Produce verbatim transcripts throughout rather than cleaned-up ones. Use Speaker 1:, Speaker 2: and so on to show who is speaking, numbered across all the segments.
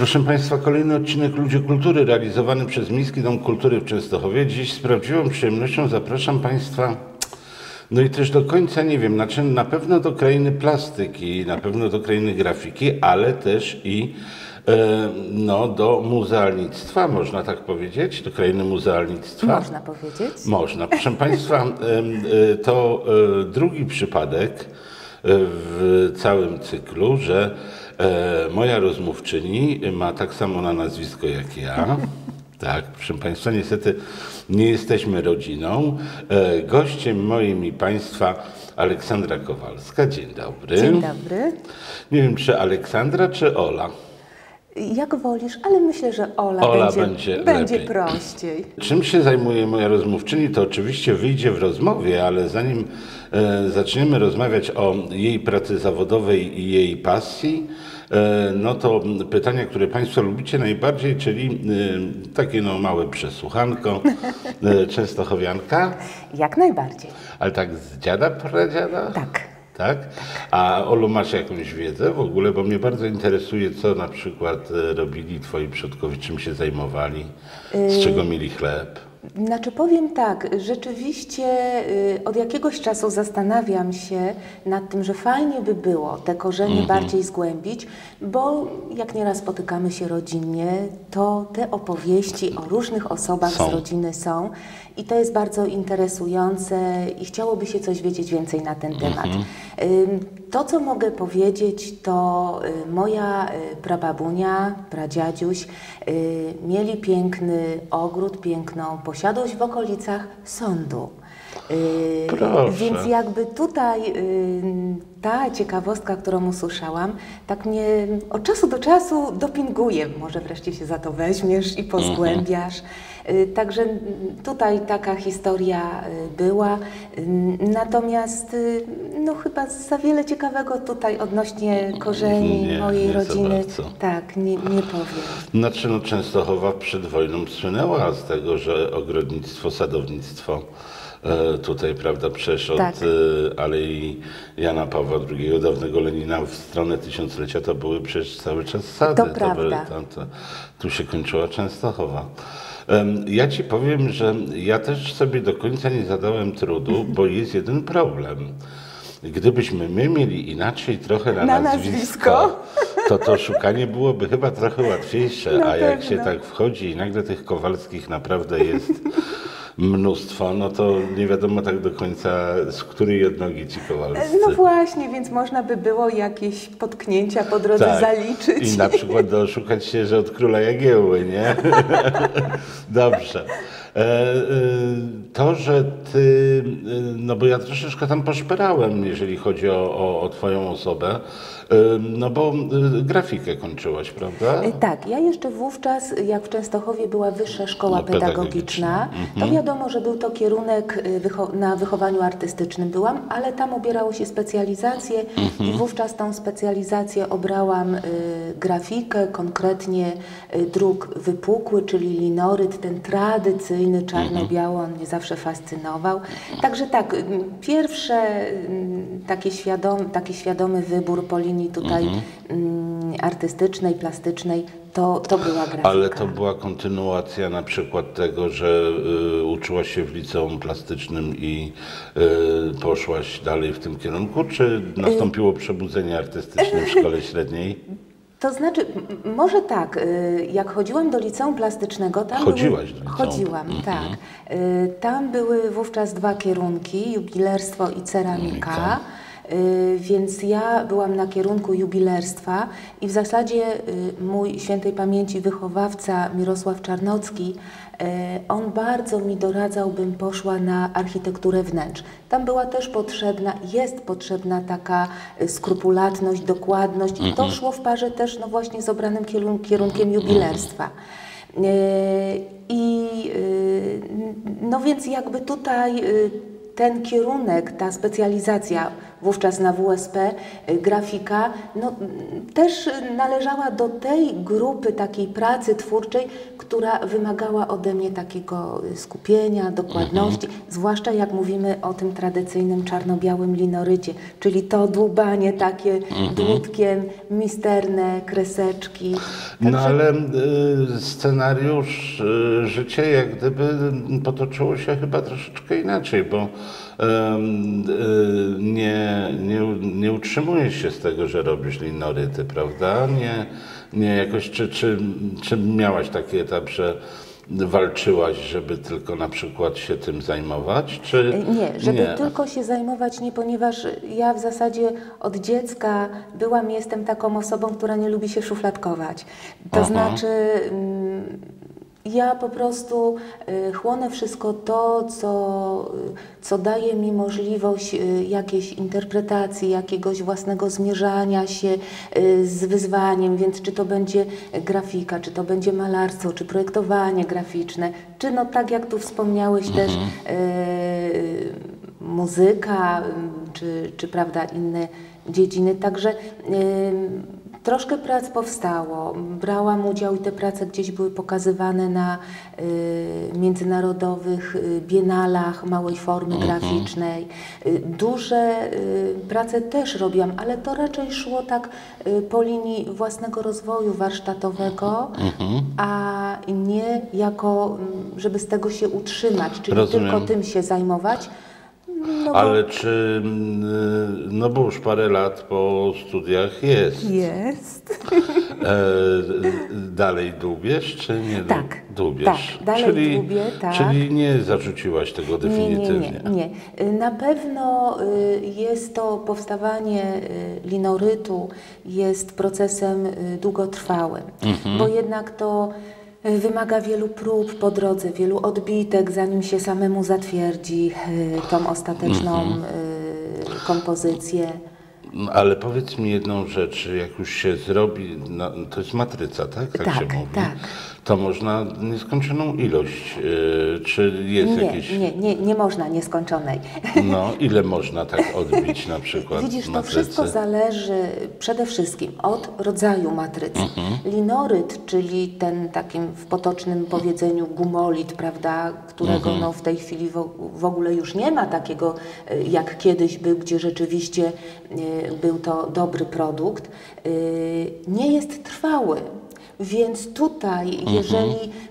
Speaker 1: Proszę Państwa, kolejny odcinek Ludzie Kultury realizowany przez Miejski Dom Kultury w Częstochowie. Dziś z prawdziwą przyjemnością zapraszam Państwa, no i też do końca nie wiem, znaczy na pewno do krainy plastyki, na pewno do krainy grafiki, ale też i e, no, do muzealnictwa, można tak powiedzieć, do krainy muzealnictwa.
Speaker 2: Można powiedzieć.
Speaker 1: Można. Proszę Państwa, e, e, to e, drugi przypadek w całym cyklu, że e, moja rozmówczyni ma tak samo na nazwisko jak ja. Tak, proszę Państwa, niestety nie jesteśmy rodziną. E, gościem moim i Państwa Aleksandra Kowalska. Dzień dobry.
Speaker 2: Dzień dobry.
Speaker 1: Nie wiem, czy Aleksandra, czy Ola?
Speaker 2: Jak wolisz, ale myślę, że Ola,
Speaker 1: Ola
Speaker 2: będzie,
Speaker 1: będzie,
Speaker 2: będzie
Speaker 1: lepiej.
Speaker 2: prościej.
Speaker 1: Czym się zajmuje moja rozmówczyni, to oczywiście wyjdzie w rozmowie, ale zanim e, zaczniemy rozmawiać o jej pracy zawodowej i jej pasji, e, no to pytania, które Państwo lubicie najbardziej, czyli e, takie no małe przesłuchanko, e, częstochowianka.
Speaker 2: Jak najbardziej.
Speaker 1: Ale tak z dziada, pradziada?
Speaker 2: Tak.
Speaker 1: Tak? A Olu, masz jakąś wiedzę w ogóle? Bo mnie bardzo interesuje, co na przykład e, robili Twoi przodkowie, czym się zajmowali, z czego mieli chleb.
Speaker 2: Znaczy powiem tak, rzeczywiście y, od jakiegoś czasu zastanawiam się nad tym, że fajnie by było te korzenie
Speaker 1: Mhm.
Speaker 2: bardziej zgłębić, bo jak nieraz spotykamy się rodzinnie, to te opowieści o różnych osobach
Speaker 1: Są.
Speaker 2: z rodziny są i to jest bardzo interesujące i chciałoby się coś wiedzieć więcej na ten temat.
Speaker 1: Mhm.
Speaker 2: Ym, To, co mogę powiedzieć, to y, moja y, prababunia, pradziadziuś y, mieli piękny ogród, piękną posiadłość w okolicach sądu. Y,
Speaker 1: Proszę.
Speaker 2: Więc jakby tutaj y, ta ciekawostka, którą usłyszałam, tak mnie od czasu do czasu dopinguje. Może wreszcie się za to weźmiesz i pozgłębiasz. Y, Także tutaj taka historia y, była. Y, Natomiast y, no chyba za wiele ciekawego tutaj odnośnie korzeni
Speaker 1: Nie,
Speaker 2: mojej
Speaker 1: nie za
Speaker 2: rodziny.
Speaker 1: bardzo.
Speaker 2: Tak, nie, nie powiem.
Speaker 1: Znaczy, no, Częstochowa przed wojną słynęła z tego, że ogrodnictwo, sadownictwo e, tutaj, prawda, przecież od
Speaker 2: Tak.
Speaker 1: e, Alei Jana Pawła drugiego, dawnego Lenina w stronę tysiąclecia to były przecież cały czas sady.
Speaker 2: To
Speaker 1: były,
Speaker 2: prawda.
Speaker 1: tam, to, tu się kończyła Częstochowa. Em, Ja Ci powiem, że ja też sobie do końca nie zadałem trudu, bo jest jeden problem. Gdybyśmy my mieli inaczej trochę na,
Speaker 2: Na
Speaker 1: nazwisko,
Speaker 2: nazwisko.
Speaker 1: to to szukanie byłoby chyba trochę łatwiejsze,
Speaker 2: Na
Speaker 1: a jak
Speaker 2: pewno.
Speaker 1: się tak wchodzi i nagle tych Kowalskich naprawdę jest mnóstwo, no to nie wiadomo tak do końca, z której odnogi ci Kowalscy.
Speaker 2: No właśnie, więc można by było jakieś potknięcia po drodze
Speaker 1: Tak.
Speaker 2: zaliczyć.
Speaker 1: I na przykład doszukać się, że od króla Jagiełły, nie? Dobrze. E, e, To, że ty, e, no bo ja troszeczkę tam poszperałem, jeżeli chodzi o, o, o twoją osobę, e, no bo e, grafikę kończyłaś, prawda?
Speaker 2: Y, Tak, ja jeszcze wówczas, jak w Częstochowie była Wyższa Szkoła
Speaker 1: No,
Speaker 2: Pedagogiczna,
Speaker 1: pedagogiczna.
Speaker 2: to wiadomo, że był to kierunek y, wycho na wychowaniu artystycznym byłam, ale tam obierało się specjalizację i wówczas tą specjalizację obrałam y, grafikę, konkretnie y, druk wypukły, czyli linoryt, ten tradycyjny, czarno-biały, on mnie zawsze fascynował. Także tak, y, pierwsze y, takie świadom, taki świadomy wybór po linii tutaj mm, artystycznej, plastycznej, to, to była grafika.
Speaker 1: Ale to była kontynuacja na przykład tego, że y, uczyłaś się w liceum plastycznym i y, poszłaś dalej w tym kierunku, czy nastąpiło przebudzenie artystyczne w szkole średniej?
Speaker 2: To znaczy, m- może tak, y, jak chodziłam do liceum plastycznego, tam
Speaker 1: Chodziłaś
Speaker 2: były,
Speaker 1: do liceum?
Speaker 2: Chodziłam, tak. Y, Tam były wówczas dwa kierunki, jubilerstwo i ceramika. Y, Więc ja byłam na kierunku jubilerstwa i w zasadzie y, mój świętej pamięci wychowawca Mirosław Czarnocki, y, on bardzo mi doradzał, bym poszła na architekturę wnętrz. Tam była też potrzebna, jest potrzebna taka y, skrupulatność, dokładność i to szło w parze też no właśnie z obranym kierun- kierunkiem jubilerstwa. Y, I y, no więc jakby tutaj y, ten kierunek, ta specjalizacja wówczas na W S P, grafika, no, też należała do tej grupy takiej pracy twórczej, która wymagała ode mnie takiego skupienia, dokładności, mhm. zwłaszcza jak mówimy o tym tradycyjnym czarno-białym linorycie, czyli to dłubanie takie mhm. dłutkiem, misterne kreseczki.
Speaker 1: No Także... ale y, scenariusz, y, życie jak gdyby potoczyło się chyba troszeczkę inaczej, bo y, y, nie, nie, nie utrzymujesz się z tego, że robisz linoryty, prawda? Nie, nie jakoś, czy, czy, czy miałaś taki etap, że walczyłaś, żeby tylko na przykład się tym zajmować? Czy
Speaker 2: nie, żeby
Speaker 1: nie?
Speaker 2: tylko się zajmować nie, ponieważ ja w zasadzie od dziecka byłam i jestem taką osobą, która nie lubi się szufladkować. To
Speaker 1: Aha.
Speaker 2: znaczy ja po prostu chłonę wszystko to, co, co daje mi możliwość jakiejś interpretacji, jakiegoś własnego zmierzania się z wyzwaniem, więc czy to będzie grafika, czy to będzie malarstwo, czy projektowanie graficzne, czy no tak jak tu wspomniałeś mhm. też y, muzyka, czy, czy prawda inne dziedziny. Także y, troszkę prac powstało. Brałam udział i te prace gdzieś były pokazywane na y, międzynarodowych y, biennalach małej formy mhm. graficznej. Y, duże y, prace też robiłam, ale to raczej szło tak y, po linii własnego rozwoju warsztatowego, mhm. a nie jako, żeby z tego się utrzymać, czyli
Speaker 1: Rozumiem.
Speaker 2: tylko tym się zajmować.
Speaker 1: No bo... Ale czy, no bo już parę lat po studiach jest.
Speaker 2: Jest.
Speaker 1: E, dalej dłubiesz, czy nie
Speaker 2: tak,
Speaker 1: dłubiesz?
Speaker 2: Tak, dalej
Speaker 1: czyli,
Speaker 2: dłubię, tak.
Speaker 1: Czyli nie zarzuciłaś tego definitywnie?
Speaker 2: Nie, nie, nie. Na pewno jest to powstawanie linorytu, jest procesem długotrwałym, mhm. bo jednak to wymaga wielu prób po drodze, wielu odbitek, zanim się samemu zatwierdzi y, tą ostateczną mm-hmm. y, kompozycję.
Speaker 1: Ale powiedz mi jedną rzecz, jak już się zrobi, no, to jest matryca, tak? Tak,
Speaker 2: tak
Speaker 1: się mówi.
Speaker 2: Tak.
Speaker 1: To można nieskończoną ilość, yy, czy jest
Speaker 2: nie,
Speaker 1: jakieś...
Speaker 2: Nie, nie, nie można nieskończonej.
Speaker 1: No, ile można tak odbić na przykład
Speaker 2: Widzisz,
Speaker 1: matrycy?
Speaker 2: to wszystko zależy przede wszystkim od rodzaju matrycy. Mhm. Linoryt, czyli ten takim w potocznym powiedzeniu gumolit, prawda, którego mhm. no, w tej chwili w, w ogóle już nie ma takiego, jak kiedyś był, gdzie rzeczywiście y, był to dobry produkt, y, nie jest trwały. Więc tutaj, mhm. jeżeli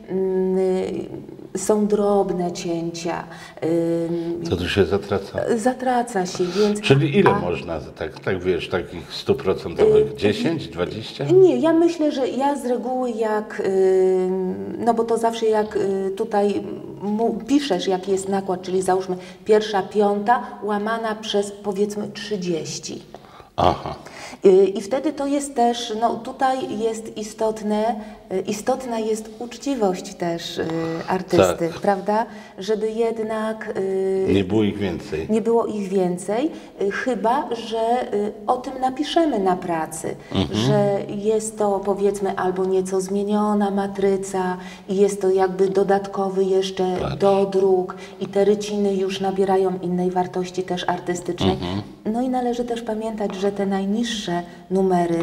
Speaker 2: y, są drobne cięcia,
Speaker 1: y, to tu się zatraca?
Speaker 2: Zatraca się, więc...
Speaker 1: Czyli ile
Speaker 2: a,
Speaker 1: można, tak, tak wiesz, takich stuprocentowych? Y, dziesięć, dwadzieścia?
Speaker 2: Nie, ja myślę, że ja z reguły jak, y, no bo to zawsze jak y, tutaj mu, piszesz, jaki jest nakład, czyli załóżmy pierwsza piąta łamana przez powiedzmy trzydzieści.
Speaker 1: Aha.
Speaker 2: I wtedy to jest też, no tutaj jest istotne, istotna jest uczciwość też artysty, tak. prawda? Żeby jednak...
Speaker 1: Nie było ich więcej.
Speaker 2: Nie było ich więcej, chyba że o tym napiszemy na pracy, mhm. że jest to powiedzmy albo nieco zmieniona matryca i jest to jakby dodatkowy jeszcze Patrz. dodruk i te ryciny już nabierają innej wartości też artystycznej. Mhm. No i należy też pamiętać, że te najniższe numery,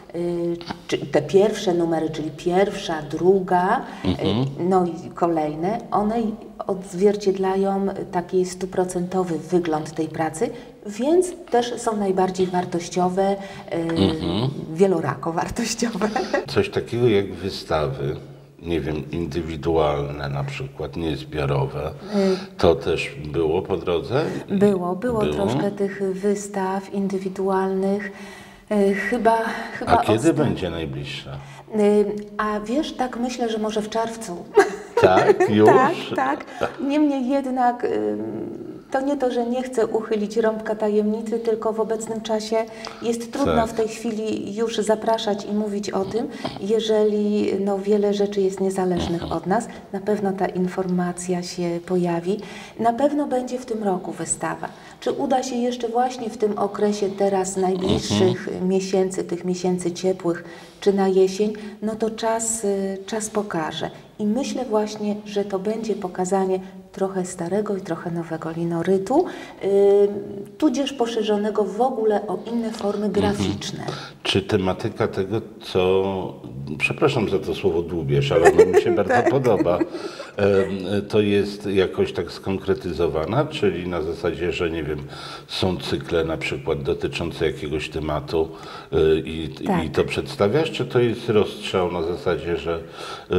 Speaker 2: y, te pierwsze numery, czyli pierwsza, druga, mhm. y, no i kolejne, one odzwierciedlają taki stuprocentowy wygląd tej pracy, więc też są najbardziej wartościowe, y, mhm. wielorako wartościowe.
Speaker 1: Coś takiego jak wystawy, nie wiem, indywidualne na przykład, niezbiorowe, to też było po drodze?
Speaker 2: Było, było, było? troszkę tych wystaw indywidualnych. Chyba, chyba
Speaker 1: A kiedy
Speaker 2: ostat...
Speaker 1: będzie najbliższa?
Speaker 2: A wiesz, tak myślę, że może w czerwcu.
Speaker 1: Tak, już?
Speaker 2: tak, tak. Niemniej jednak to nie to, że nie chcę uchylić rąbka tajemnicy, tylko w obecnym czasie jest trudno tak. w tej chwili już zapraszać i mówić o tym, jeżeli no, wiele rzeczy jest niezależnych od nas. Na pewno ta informacja się pojawi. Na pewno będzie w tym roku wystawa. Czy uda się jeszcze właśnie w tym okresie teraz najbliższych mhm. miesięcy, tych miesięcy ciepłych, czy na jesień, no to czas, czas pokaże. I myślę właśnie, że to będzie pokazanie trochę starego i trochę nowego linorytu, yy, tudzież poszerzonego w ogóle o inne formy graficzne.
Speaker 1: Czy tematyka tego, co, przepraszam za to słowo dłubiesz, ale ono mi się bardzo
Speaker 2: Tak.
Speaker 1: podoba, e, to jest jakoś tak skonkretyzowana, czyli na zasadzie, że nie wiem, są cykle na przykład dotyczące jakiegoś tematu e, i,
Speaker 2: Tak.
Speaker 1: i to przedstawiasz, czy to jest rozstrzał na zasadzie, że e,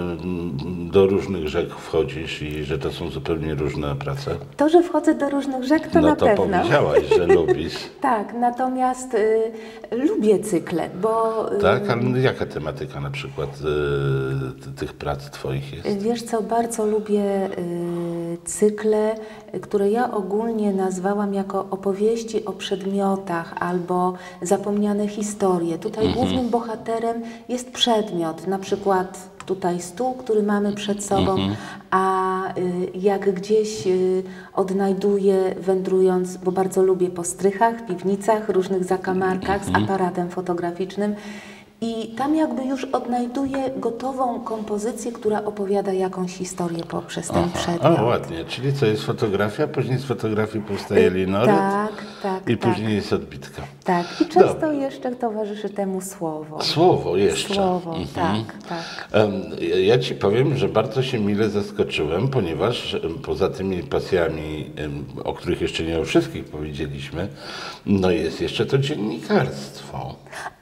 Speaker 1: do różnych rzek wchodzisz i że to są zupełnie różne prace?
Speaker 2: To, że wchodzę do różnych rzek, to
Speaker 1: no
Speaker 2: na
Speaker 1: to
Speaker 2: pewno.
Speaker 1: powiedziałaś, że lubisz.
Speaker 2: Tak, natomiast y, lubię cykle, bo... y,
Speaker 1: Tak, ale jaka tematyka na przykład y, tych prac twoich jest?
Speaker 2: Wiesz co, bardzo lubię y, cykle, y, które ja ogólnie nazwałam jako opowieści o przedmiotach albo zapomniane historie. Tutaj
Speaker 1: Mhm.
Speaker 2: głównym bohaterem jest przedmiot, na przykład tutaj stół, który mamy przed sobą,
Speaker 1: Mhm.
Speaker 2: a y, jak gdzieś y, odnajduję, wędrując, bo bardzo lubię po strychach, piwnicach, różnych zakamarkach z aparatem fotograficznym, i tam jakby już odnajduję gotową kompozycję, która opowiada jakąś historię poprzez ten przedmiot.
Speaker 1: O, ładnie. Czyli co, jest fotografia, później z fotografii powstaje linoryt
Speaker 2: Tak, tak,
Speaker 1: i
Speaker 2: tak.
Speaker 1: później jest odbitka.
Speaker 2: Tak, i często
Speaker 1: Dobra.
Speaker 2: jeszcze towarzyszy temu słowo.
Speaker 1: Słowo jeszcze.
Speaker 2: Słowo,
Speaker 1: Mhm.
Speaker 2: tak, tak.
Speaker 1: Em, Ja ci powiem, że bardzo się mile zaskoczyłem, ponieważ em, poza tymi pasjami, em, o których jeszcze nie o wszystkich powiedzieliśmy, no jest jeszcze to dziennikarstwo.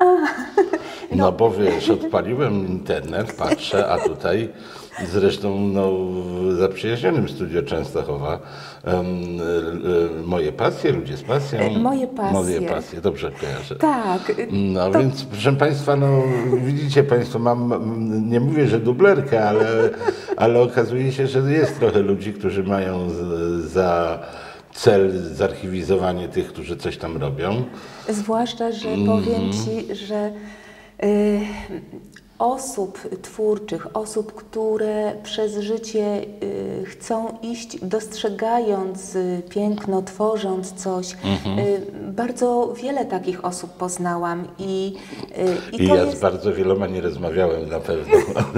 Speaker 1: No bo wiesz, odpaliłem internet, patrzę, a tutaj zresztą no, w zaprzyjaźnionym studio Częstochowa em, e, moje pasje, ludzie z pasją.
Speaker 2: E, moje pasje.
Speaker 1: Moje pasje, dobrze kojarzę.
Speaker 2: Tak.
Speaker 1: No
Speaker 2: to...
Speaker 1: więc proszę Państwa, no widzicie Państwo, mam, nie mówię, że dublerkę, ale, ale okazuje się, że jest trochę ludzi, którzy mają z, za cel zarchiwizowanie tych, którzy coś tam robią.
Speaker 2: Zwłaszcza, że powiem Ci, że y, osób twórczych, osób, które przez życie y, chcą iść, dostrzegając y, piękno, tworząc coś.
Speaker 1: Mhm.
Speaker 2: Y, bardzo wiele takich osób poznałam i, y, i
Speaker 1: I
Speaker 2: to
Speaker 1: ja
Speaker 2: jest...
Speaker 1: z bardzo wieloma nie rozmawiałem na pewno.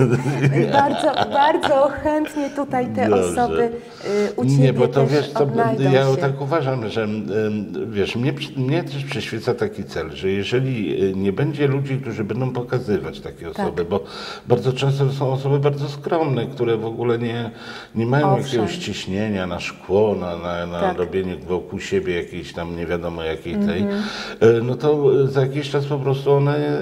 Speaker 2: Bardzo, bardzo chętnie tutaj te
Speaker 1: Dobrze.
Speaker 2: osoby y, u Ciebie
Speaker 1: Nie, bo to
Speaker 2: też
Speaker 1: wiesz, to,
Speaker 2: odnajdą
Speaker 1: ja
Speaker 2: się.
Speaker 1: tak uważam, że ym, wiesz, mnie, przy- mnie też przyświeca taki cel, że jeżeli y, nie będzie ludzi, którzy będą pokazywać takie osoby, bo bardzo często to są osoby bardzo skromne, które w ogóle nie, nie mają
Speaker 2: Owszem.
Speaker 1: jakiegoś ciśnienia na szkło, na, na, na
Speaker 2: Tak.
Speaker 1: robienie wokół siebie jakiejś tam nie wiadomo jakiej tej,
Speaker 2: Mhm.
Speaker 1: y, no to y, za jakiś czas po prostu one, y,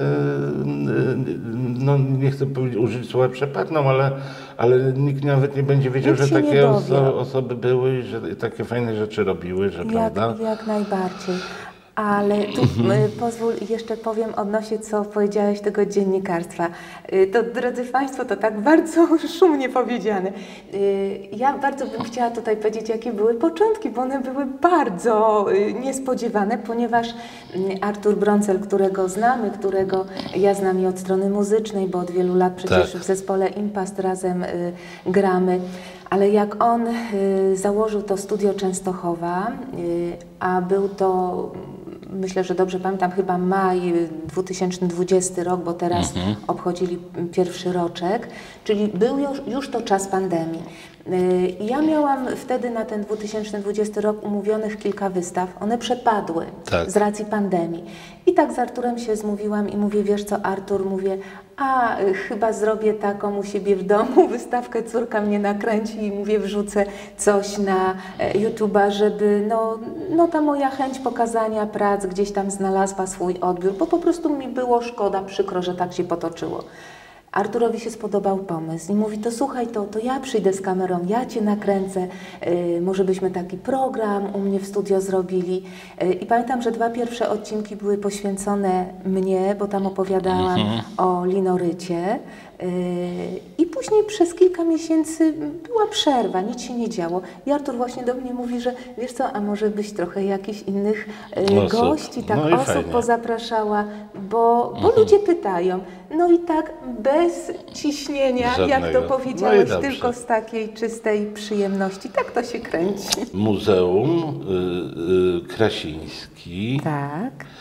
Speaker 1: y, no nie chcę powiedzieć, użyć słowa przepadną, ale, ale nikt nawet nie będzie wiedział,
Speaker 2: Nikt
Speaker 1: że
Speaker 2: się nie
Speaker 1: takie
Speaker 2: dowie.
Speaker 1: oso osoby były i że takie fajne rzeczy robiły, że prawda?
Speaker 2: Jak, jak najbardziej. Ale tu
Speaker 1: Mhm.
Speaker 2: y, pozwól, jeszcze powiem odnośnie, co powiedziałeś tego dziennikarstwa. Y, to, drodzy Państwo, to tak bardzo szumnie powiedziane. Y, ja bardzo bym chciała tutaj powiedzieć, jakie były początki, bo one były bardzo y, niespodziewane, ponieważ y, Artur Brącel, którego znamy, którego ja znam i od strony muzycznej, bo od wielu lat przecież
Speaker 1: Tak.
Speaker 2: w zespole Impast razem y, gramy. Ale jak on y, założył to studio Częstochowa, y, a był to, myślę, że dobrze pamiętam, chyba maj dwa tysiące dwudziesty rok, bo teraz
Speaker 1: Mhm.
Speaker 2: obchodzili pierwszy roczek, czyli był już, już to czas pandemii. Y, Ja miałam wtedy na ten dwa tysiące dwudziesty rok umówionych kilka wystaw. One przepadły
Speaker 1: Tak.
Speaker 2: z racji pandemii. I tak z Arturem się zmówiłam i mówię, wiesz co, Artur, mówię, a y, chyba zrobię taką u siebie w domu wystawkę, córka mnie nakręci i mówię, wrzucę coś na e, YouTube'a, żeby no, no ta moja chęć pokazania prac gdzieś tam znalazła swój odbiór, bo po prostu mi było szkoda, przykro, że tak się potoczyło. Arturowi się spodobał pomysł i mówi, to słuchaj, to, to ja przyjdę z kamerą, ja Cię nakręcę, yy, może byśmy taki program u mnie w studio zrobili. Yy, I pamiętam, że dwa pierwsze odcinki były poświęcone mnie, bo tam opowiadałam
Speaker 1: Mhm.
Speaker 2: o linorycie. Yy, I później przez kilka miesięcy była przerwa, nic się nie działo. I Artur właśnie do mnie mówi, że wiesz co, a może byś trochę jakichś innych yy,
Speaker 1: Osób.
Speaker 2: gości, tak
Speaker 1: No i
Speaker 2: osób
Speaker 1: fajnie.
Speaker 2: pozapraszała, bo, bo ludzie pytają. No i tak bez ciśnienia, jak
Speaker 1: Żadnego.
Speaker 2: to
Speaker 1: No
Speaker 2: powiedziałeś,
Speaker 1: i dobrze.
Speaker 2: tylko z takiej czystej przyjemności. Tak to się kręci.
Speaker 1: Muzeum y, y, Krasiński.
Speaker 2: Tak.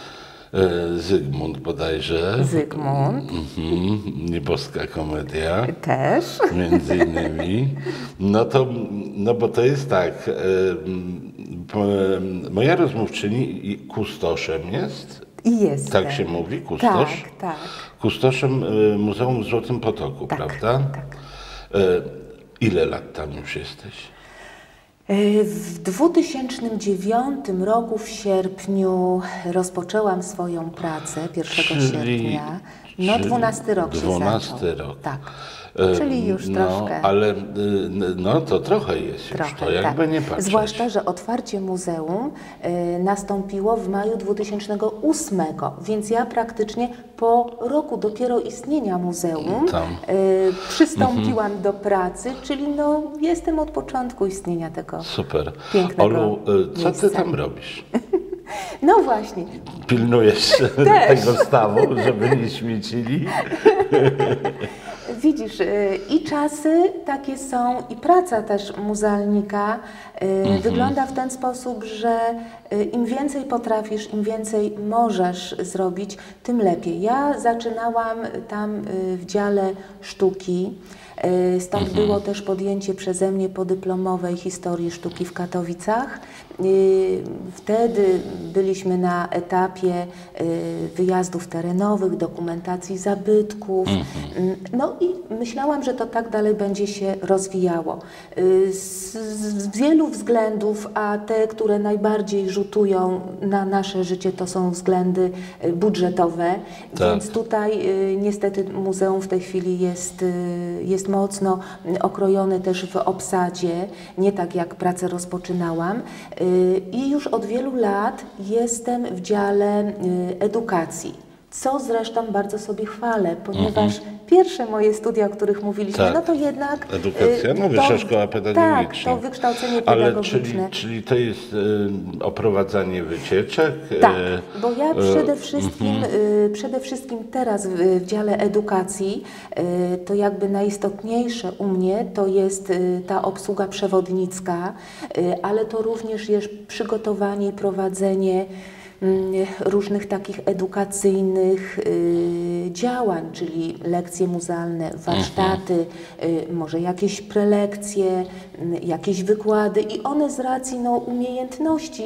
Speaker 1: E, Zygmunt bodajże.
Speaker 2: Zygmunt.
Speaker 1: Mhm. Nieboska komedia.
Speaker 2: Też.
Speaker 1: Między innymi. No to, no bo to jest tak, e, po, moja rozmówczyni kustoszem jest.
Speaker 2: I jest.
Speaker 1: Tak się mówi, kustosz?
Speaker 2: Tak, tak.
Speaker 1: Kustoszem e, Muzeum w Złotym Potoku,
Speaker 2: Tak,
Speaker 1: prawda?
Speaker 2: tak.
Speaker 1: E, ile lat tam już jesteś?
Speaker 2: W dwa tysiące dziewiątym roku w sierpniu rozpoczęłam swoją pracę, pierwszego sierpnia. No dwunasty rok się
Speaker 1: dwunasty
Speaker 2: zaczął.
Speaker 1: rok.
Speaker 2: Tak.
Speaker 1: E,
Speaker 2: Czyli już
Speaker 1: no,
Speaker 2: troszkę.
Speaker 1: ale y, no to trochę jest
Speaker 2: Trochę,
Speaker 1: już, to jakby
Speaker 2: tak.
Speaker 1: nie patrzeć.
Speaker 2: Zwłaszcza, że otwarcie muzeum y, nastąpiło w maju dwa tysiące ósmego, więc ja praktycznie po roku dopiero istnienia muzeum
Speaker 1: Tam.
Speaker 2: y, przystąpiłam do pracy, czyli no jestem od początku istnienia tego
Speaker 1: Super.
Speaker 2: pięknego
Speaker 1: Olu, y, co
Speaker 2: miejsca.
Speaker 1: ty tam robisz?
Speaker 2: No właśnie.
Speaker 1: Pilnujesz tego stawu, żeby nie śmiecili?
Speaker 2: Widzisz, y, i czasy takie są, i praca też muzealnika y,
Speaker 1: Mhm.
Speaker 2: wygląda w ten sposób, że y, im więcej potrafisz, im więcej możesz zrobić, tym lepiej. Ja zaczynałam tam y, w dziale sztuki. Y, Stąd
Speaker 1: Mhm.
Speaker 2: było też podjęcie przeze mnie podyplomowej historii sztuki w Katowicach. Y, Wtedy byliśmy na etapie y, wyjazdów terenowych, dokumentacji zabytków.
Speaker 1: Mhm.
Speaker 2: Y, No i myślałam, że to tak dalej będzie się rozwijało. Y, Z, z wielu względów, a te, które najbardziej rzutują na nasze życie, to są względy y, budżetowe.
Speaker 1: Tak.
Speaker 2: Więc tutaj y, niestety muzeum w tej chwili jest, y, jest mocno okrojone też w obsadzie, nie tak jak pracę rozpoczynałam. Y, I już od wielu lat jestem w dziale y, edukacji, co zresztą bardzo sobie chwalę, ponieważ pierwsze moje studia, o których mówiliśmy,
Speaker 1: Tak.
Speaker 2: no to jednak...
Speaker 1: Edukacja,
Speaker 2: y,
Speaker 1: no Wyższa Szkoła Pedagogiczna.
Speaker 2: Tak, to wykształcenie
Speaker 1: Ale czyli,
Speaker 2: pedagogiczne.
Speaker 1: czyli to jest y, oprowadzanie wycieczek?
Speaker 2: Tak,
Speaker 1: y,
Speaker 2: bo ja przede
Speaker 1: y,
Speaker 2: wszystkim, y, przede wszystkim teraz w, w dziale edukacji, y, to jakby najistotniejsze u mnie to jest y, ta obsługa przewodnicka, y, ale to również jest przygotowanie i prowadzenie mm, różnych takich edukacyjnych y, działań, czyli lekcje muzealne, warsztaty, y, może jakieś prelekcje, y, jakieś wykłady i one z racji no, umiejętności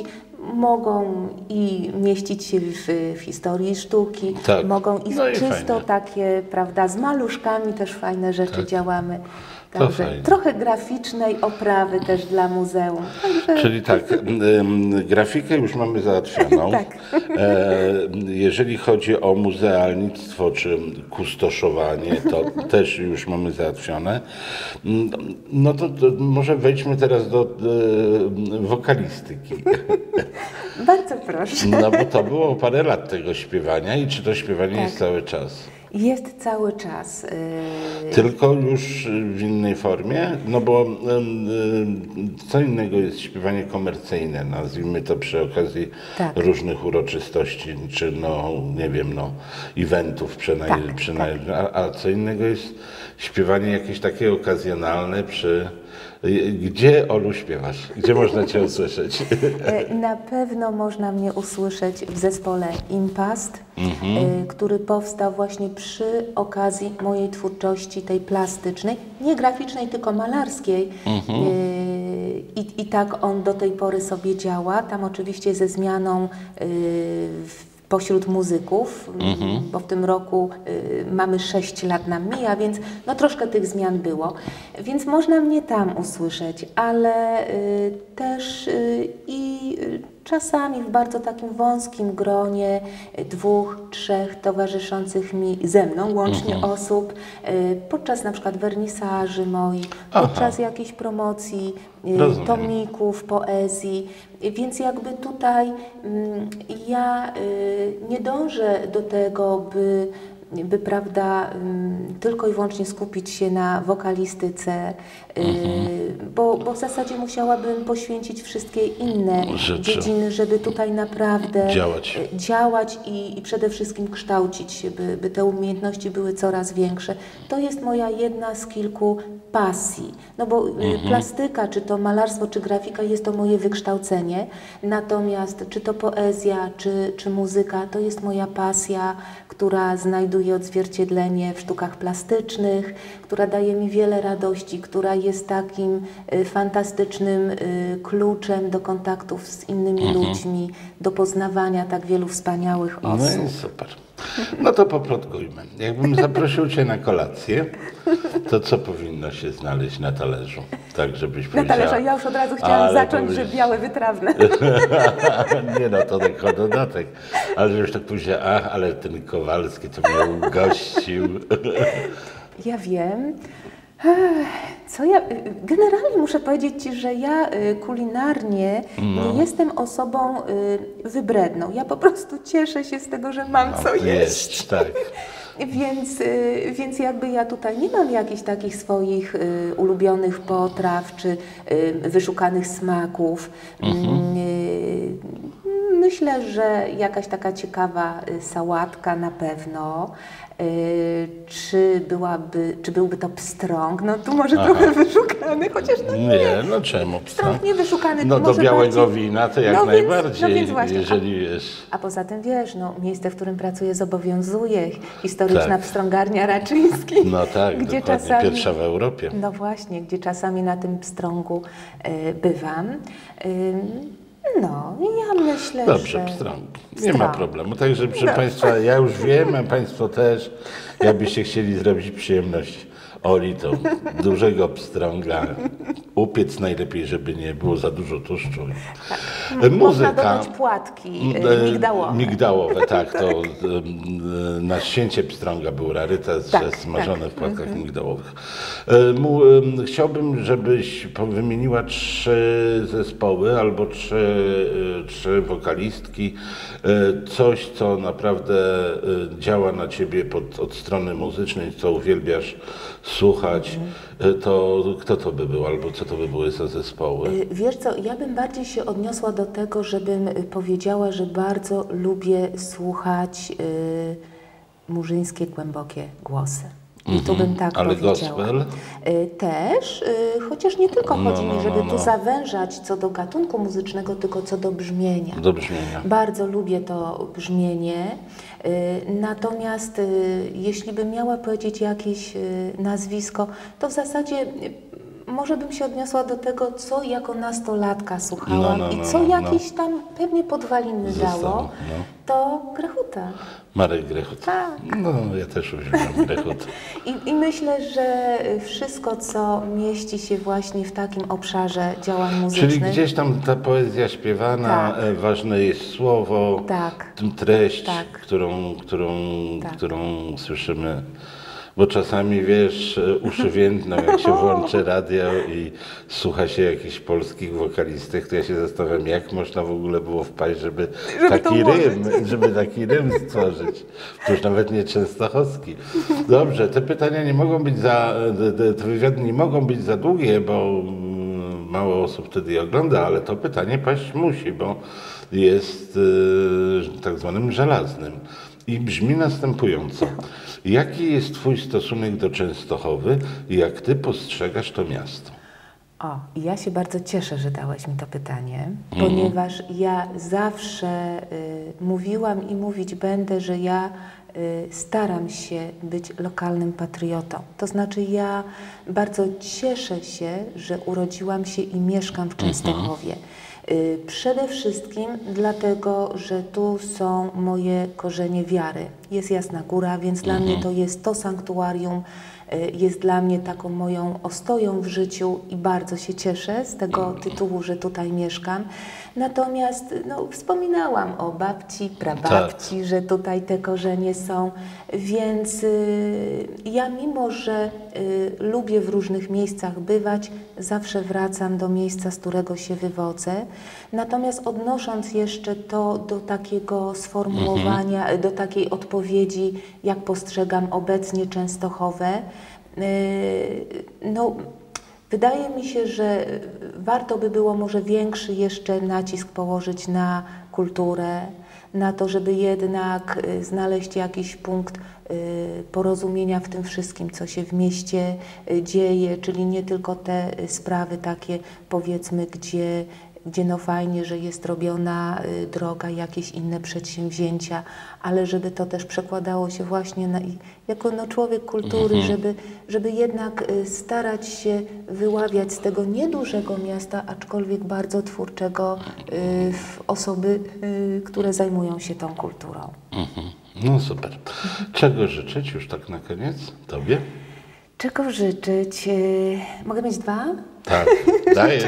Speaker 2: mogą i mieścić się w, w historii sztuki,
Speaker 1: Tak.
Speaker 2: mogą i
Speaker 1: No i
Speaker 2: czysto
Speaker 1: fajnie.
Speaker 2: takie, prawda, z maluszkami też fajne rzeczy
Speaker 1: Tak.
Speaker 2: działamy.
Speaker 1: To
Speaker 2: Także
Speaker 1: fajnie.
Speaker 2: trochę graficznej oprawy też dla muzeum. Także
Speaker 1: Czyli tak, ym, grafikę już mamy załatwioną.
Speaker 2: Tak.
Speaker 1: E, jeżeli chodzi o muzealnictwo czy kustoszowanie, to też już mamy załatwione. Mm, No to, to może wejdźmy teraz do e, wokalistyki.
Speaker 2: bardzo proszę.
Speaker 1: No bo to było parę lat tego śpiewania i czy to śpiewanie
Speaker 2: Tak.
Speaker 1: jest cały czas?
Speaker 2: Jest cały czas. Yy,
Speaker 1: Tylko już w innej formie? No bo ym, ym, co innego jest śpiewanie komercyjne, nazwijmy to przy okazji
Speaker 2: Tak.
Speaker 1: różnych uroczystości, czy no, nie wiem, no, eventów przynaj,
Speaker 2: Tak,
Speaker 1: przynaj, a, a co innego jest śpiewanie jakieś takie okazjonalne przy... Gdzie, Olu, śpiewasz? Gdzie można Cię usłyszeć?
Speaker 2: E, Na pewno można mnie usłyszeć w zespole Impast, e, który powstał właśnie przy okazji mojej twórczości tej plastycznej, nie graficznej, tylko malarskiej. E, I, I tak on do tej pory sobie działa. Tam oczywiście ze zmianą e, w pośród muzyków, bo w tym roku y, mamy sześć lat nam mija, więc no troszkę tych zmian było. Więc można mnie tam usłyszeć, ale y, też y, i y, czasami w bardzo takim wąskim gronie y, dwóch, trzech towarzyszących mi ze mną łącznie osób, y, podczas na przykład wernisaży moich,
Speaker 1: Aha.
Speaker 2: podczas jakiejś promocji y,
Speaker 1: Rozumiem.
Speaker 2: tomików, poezji. Więc jakby tutaj mm, ja y, nie dążę do tego, by by, prawda, tylko i wyłącznie skupić się na wokalistyce, mhm. bo, bo w zasadzie musiałabym poświęcić wszystkie inne
Speaker 1: Rzeczy.
Speaker 2: dziedziny, żeby tutaj naprawdę
Speaker 1: działać,
Speaker 2: działać i, i przede wszystkim kształcić się, by, by te umiejętności były coraz większe. To jest moja jedna z kilku pasji, no bo mhm. plastyka, czy to malarstwo, czy grafika jest to moje wykształcenie, natomiast czy to poezja, czy, czy muzyka, to jest moja pasja, która znajduje odzwierciedlenie w sztukach plastycznych, która daje mi wiele radości, która jest takim y, fantastycznym y, kluczem do kontaktów z innymi mhm. ludźmi, do poznawania tak wielu wspaniałych osób.
Speaker 1: No i super. No to poplotkujmy. Jakbym zaprosił Cię na kolację, to co powinno się znaleźć na talerzu? Tak, żebyś powiedziała...
Speaker 2: Na talerzu, ja już od razu chciałam zacząć, powiedz... że białe wytrawne.
Speaker 1: Nie no, to tylko dodatek. Ale żebyś tak powiedziała, ach, ale ten Kowalski to mnie ugościł.
Speaker 2: Ja wiem. Co ja, generalnie muszę powiedzieć Ci, że ja kulinarnie no. nie jestem osobą wybredną. Ja po prostu cieszę się z tego, że mam no, co jeść. jeść tak. Więc, więc jakby ja tutaj nie mam jakichś takich swoich y, ulubionych potraw czy y, wyszukanych smaków. Mhm. Y, myślę, że jakaś taka ciekawa sałatka na pewno. Y, czy byłaby, czy byłby to pstrąg? No tu może Aha. trochę wyszukany, chociaż no nie.
Speaker 1: Nie, no czemu pstrąg?
Speaker 2: Pstrąg nie wyszukany.
Speaker 1: No do białego
Speaker 2: bardziej...
Speaker 1: wina to jak
Speaker 2: no
Speaker 1: najbardziej,
Speaker 2: więc, no więc właśnie.
Speaker 1: jeżeli wiesz.
Speaker 2: A, a poza tym wiesz, no miejsce, w którym pracuję zobowiązuje, historyczna tak. pstrągarnia Raczyński.
Speaker 1: No tak, gdzie czasami, pierwsza w Europie.
Speaker 2: No właśnie, gdzie czasami na tym pstrągu y, bywam. Y, No, ja myślę,
Speaker 1: Dobrze,
Speaker 2: że...
Speaker 1: pstrąg. Nie pstrąg. ma problemu. Także proszę no. Państwa, ja już wiem, a Państwo też, jakbyście chcieli zrobić przyjemność Oli, to dużego pstrąga upiec najlepiej, żeby nie było za dużo tłuszczu.
Speaker 2: Tak.
Speaker 1: Muzyka.
Speaker 2: Można dodać płatki migdałowe.
Speaker 1: Migdałowe, tak. To na święcie pstrąga był rarytas, tak, że smażone tak. w płatkach mm-hmm. migdałowych. Chciałbym, żebyś wymieniła trzy zespoły albo trzy, trzy wokalistki. Coś, co naprawdę działa na Ciebie pod, od strony muzycznej, co uwielbiasz słuchać, to kto to by był, albo co to by były za zespoły?
Speaker 2: Wiesz co, ja bym bardziej się odniosła do tego, żebym powiedziała, że bardzo lubię słuchać y, murzyńskie, głębokie głosy. I tu bym tak
Speaker 1: Ale
Speaker 2: powiedziała.
Speaker 1: gospel?
Speaker 2: Też, y, chociaż nie tylko
Speaker 1: no,
Speaker 2: chodzi mi,
Speaker 1: no,
Speaker 2: żeby
Speaker 1: no, no.
Speaker 2: tu zawężać co do gatunku muzycznego, tylko co do brzmienia.
Speaker 1: Do brzmienia.
Speaker 2: Bardzo lubię to brzmienie. Y, natomiast y, jeśli bym miała powiedzieć jakieś y, nazwisko, to w zasadzie y, może bym się odniosła do tego, co jako nastolatka słuchałam no, no, no, i co no, jakieś no. tam pewnie podwaliny
Speaker 1: Zostało,
Speaker 2: dało,
Speaker 1: no.
Speaker 2: to Grechuta.
Speaker 1: Marek Grechut.
Speaker 2: Tak.
Speaker 1: No, ja też uwielbiam Grechut.
Speaker 2: I, I myślę, że wszystko, co mieści się właśnie w takim obszarze działań muzycznych.
Speaker 1: Czyli gdzieś tam ta poezja śpiewana, tak. ważne jest słowo,
Speaker 2: tak.
Speaker 1: treść,
Speaker 2: tak.
Speaker 1: którą, którą,
Speaker 2: tak.
Speaker 1: którą słyszymy. Bo czasami, wiesz, uszy więdną, jak się włączy radio i słucha się jakichś polskich wokalistek, to ja się zastanawiam, jak można w ogóle było wpaść, żeby,
Speaker 2: żeby
Speaker 1: taki rym, żeby taki rym stworzyć. Przecież nawet nie częstochowski. Dobrze, te pytania nie mogą być za, te wywiady nie mogą być za długie, bo mało osób wtedy je ogląda, ale to pytanie paść musi, bo jest yy, tak zwanym żelaznym. I brzmi następująco. Jaki jest Twój stosunek do Częstochowy i jak Ty postrzegasz to miasto?
Speaker 2: O, ja się bardzo cieszę, że dałeś mi to pytanie,
Speaker 1: Mhm.
Speaker 2: ponieważ ja zawsze y, mówiłam i mówić będę, że ja y, staram się być lokalnym patriotą. To znaczy ja bardzo cieszę się, że urodziłam się i mieszkam w Częstochowie. Mhm. Przede wszystkim dlatego, że tu są moje korzenie wiary. Jest Jasna Góra, więc mhm. dla mnie to jest to sanktuarium, jest dla mnie taką moją ostoją w życiu i bardzo się cieszę z tego tytułu, że tutaj mieszkam. Natomiast no, wspominałam o babci, prababci, tak, że tutaj te korzenie są, więc y, ja mimo, że y, lubię w różnych miejscach bywać, zawsze wracam do miejsca, z którego się wywodzę. Natomiast odnosząc jeszcze to do takiego sformułowania, mhm. do takiej odpowiedzi, jak postrzegam obecnie Częstochowę, y, no wydaje mi się, że warto by było może większy jeszcze nacisk położyć na kulturę, na to, żeby jednak znaleźć jakiś punkt porozumienia w tym wszystkim, co się w mieście dzieje, czyli nie tylko te sprawy takie, powiedzmy, gdzie gdzie no fajnie, że jest robiona droga, jakieś inne przedsięwzięcia, ale żeby to też przekładało się właśnie na, jako no człowiek kultury, mhm. żeby, żeby jednak starać się wyławiać z tego niedużego miasta, aczkolwiek bardzo twórczego w osoby, które zajmują się tą kulturą.
Speaker 1: Mhm. No super. Czego życzyć już tak na koniec Tobie?
Speaker 2: Czego życzyć? Mogę mieć dwa?
Speaker 1: Tak, dajesz.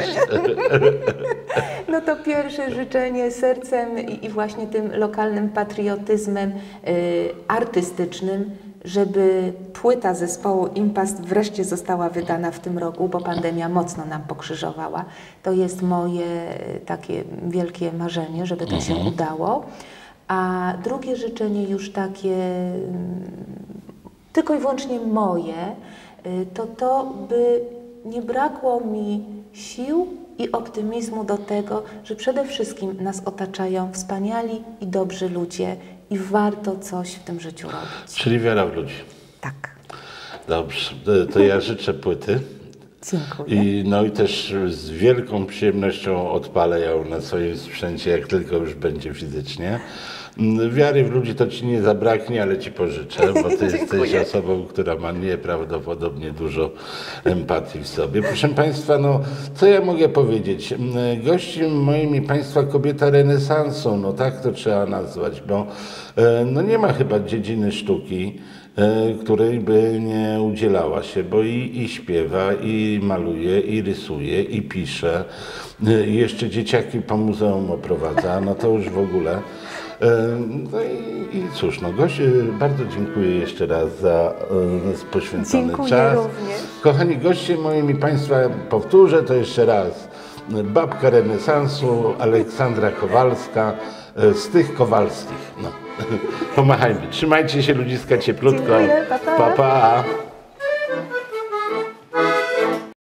Speaker 2: No to pierwsze życzenie sercem i, i właśnie tym lokalnym patriotyzmem y, artystycznym, żeby płyta zespołu Impast wreszcie została wydana w tym roku, bo pandemia mocno nam pokrzyżowała. To jest moje takie wielkie marzenie, żeby to mhm. się udało. A drugie życzenie już takie tylko i wyłącznie moje, to to, by nie brakło mi sił i optymizmu do tego, że przede wszystkim nas otaczają wspaniali i dobrzy ludzie i warto coś w tym życiu robić.
Speaker 1: Czyli wiara w ludzi.
Speaker 2: Tak.
Speaker 1: Dobrze, to ja życzę płyty.
Speaker 2: Dziękuję.
Speaker 1: I, no i też z wielką przyjemnością odpalę ją na swoim sprzęcie, jak tylko już będzie fizycznie. Wiary w ludzi to Ci nie zabraknie, ale Ci pożyczę, bo Ty jesteś osobą, która ma nieprawdopodobnie dużo empatii w sobie. Proszę Państwa, no co ja mogę powiedzieć? Gościem moim i Państwa kobieta renesansu, no tak to trzeba nazwać, bo no nie ma chyba dziedziny sztuki, której by nie udzielała się, bo i, i śpiewa, i maluje, i rysuje, i pisze, i jeszcze dzieciaki po muzeum oprowadza, no to już w ogóle. No i, i cóż, no Goś, bardzo dziękuję jeszcze raz za e, poświęcony
Speaker 2: dziękuję
Speaker 1: czas.
Speaker 2: również.
Speaker 1: Kochani goście moimi Państwa, powtórzę to jeszcze raz. Babka renesansu, Aleksandra Kowalska, e, z tych Kowalskich. No. Pomachajmy. Trzymajcie się ludziska cieplutko.
Speaker 2: Dziękuję, pa, pa.
Speaker 1: Pa, pa.